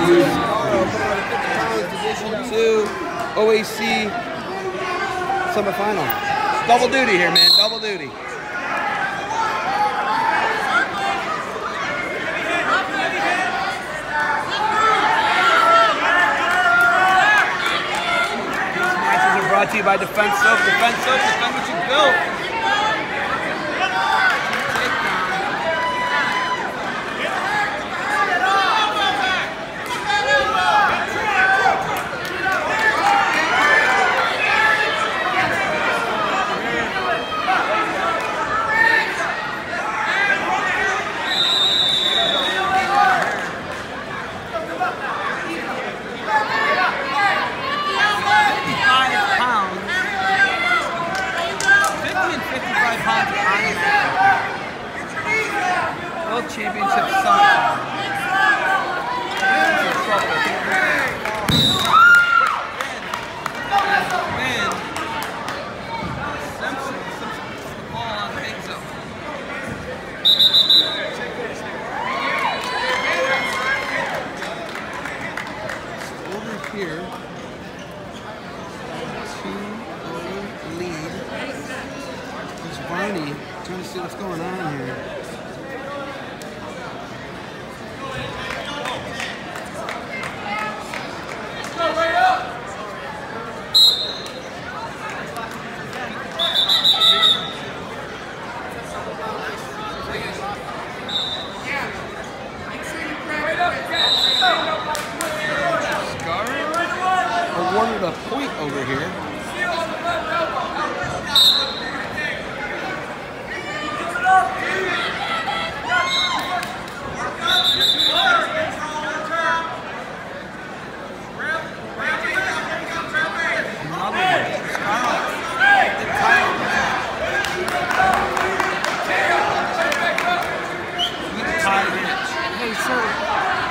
Scarro, put on the 50 pounds, Division 2 OAC semifinal. Double duty here, man. Double duty. Brought to you by Defense Soap. Defense Soap, defend what you built. World Championship Soccer. Simpson puts the ball on Benzo. Over here, 2-0 lead. There's Barney trying to see what's going on here. Awarded a point over here. Hey, sir.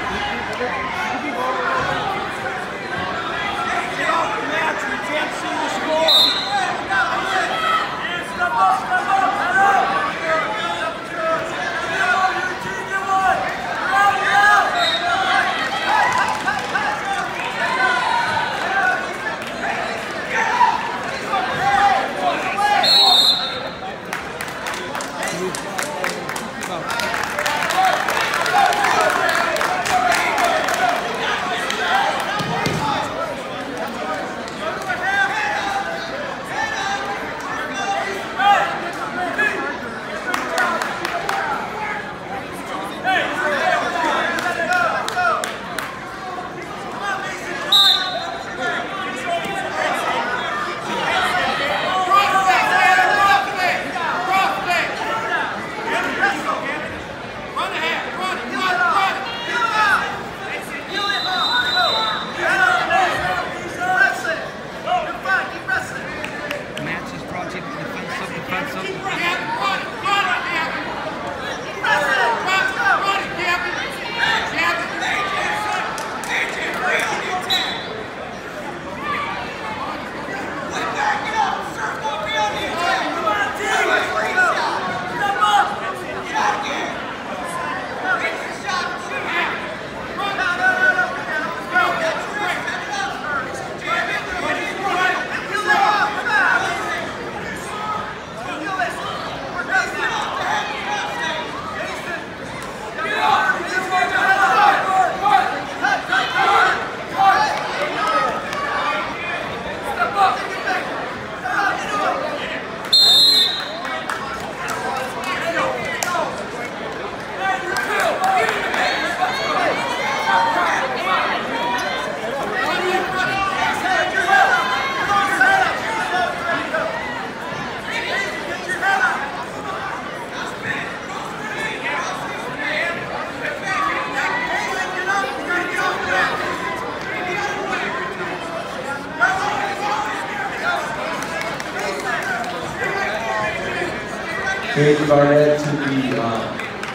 Dave Barnett to the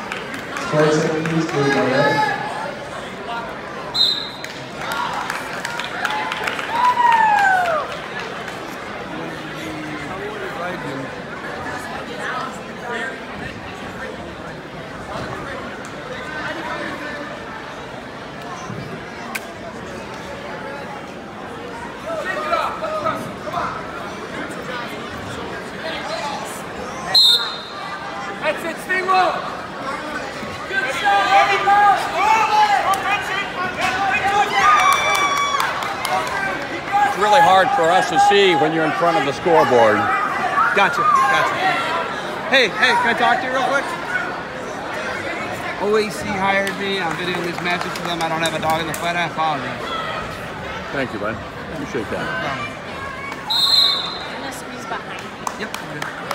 sports center, please. Dave Barnett. really hard for us to see when you're in front of the scoreboard. Gotcha. Hey, can I talk to you real quick? OAC hired me. I'm videoing these matches for them. I don't have a dog in the fight. I apologize. Thank you, bud. Appreciate that. I'm gonna squeeze behind you. Yep.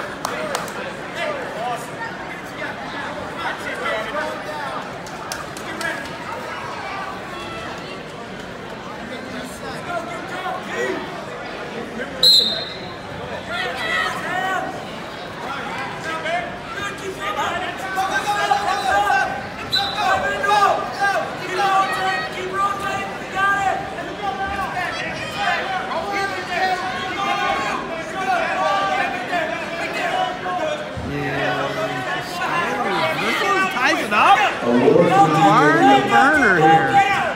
Burner here.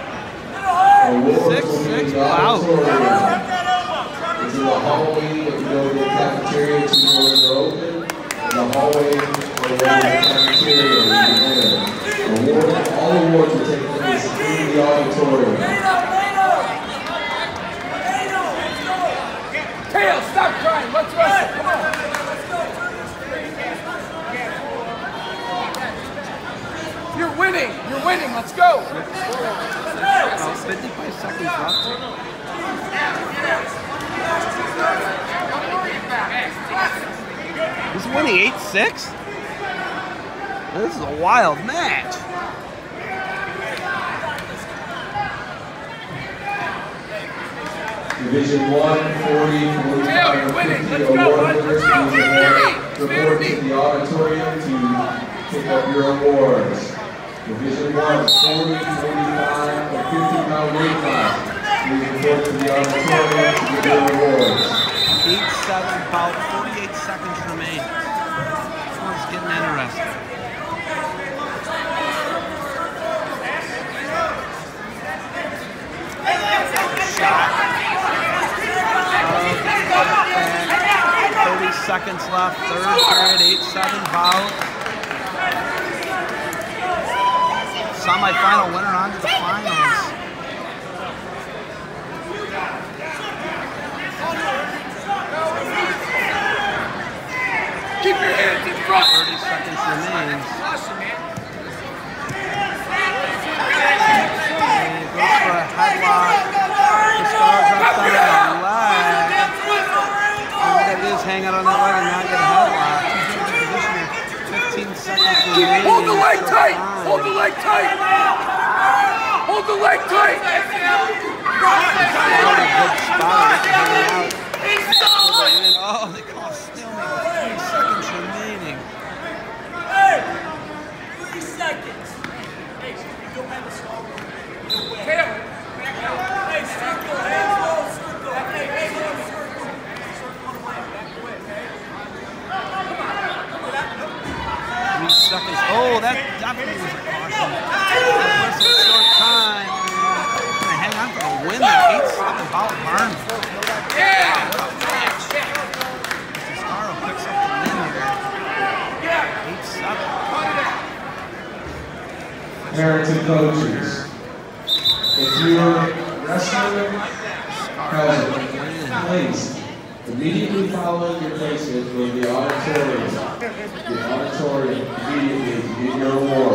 6'6", wow. It's in the hallway that you go to the cafeteria, two doors are open. The hallway or the cafeteria is there. All awards will take place in the auditorium. Tail, stop crying. Let's wrestle. Come on. You're winning. You're winning. Let's go. 55 seconds left. He's winning 8-6? This is a wild match. Division 1, 40, 45, you're winning. 50 Let's go, award bud. winners Let's go. report to the auditorium to pick up your awards. Division 1, 40, 45, and 50-pound weight class. Please report to the auditorium to get your awards. 8-7, about 48 seconds remain. This one's getting interesting. Shot. 30 seconds left, third period, 8-7 bout. Semi-final winner on to the finals. Keep your hands in front. 30 seconds remains. And it goes for a headlock. Cascara drops down on the leg. All we gotta do is hang out on that leg and not get a headlock. 15 seconds remaining. Hold the leg tight. Hold the leg tight. Hold the leg tight. Good spot. Oh, they call a stalemate with 3 seconds remaining. Hey, 3 seconds. Hey, you don't have a small one. Taylor, back out. Hey, circle, hands low, circle. Hey, hands low, circle. Circle on the line, back away, okay? Come on. 3 seconds. Oh, that definitely was a caution. That was a short time. Gonna hang on for a win. 8-7 bout burn. Yeah! Cascara picks up the win here. 8-7. Parents and coaches, if your wrestler has placed immediately following your placement in the auditorium immediately to get your award.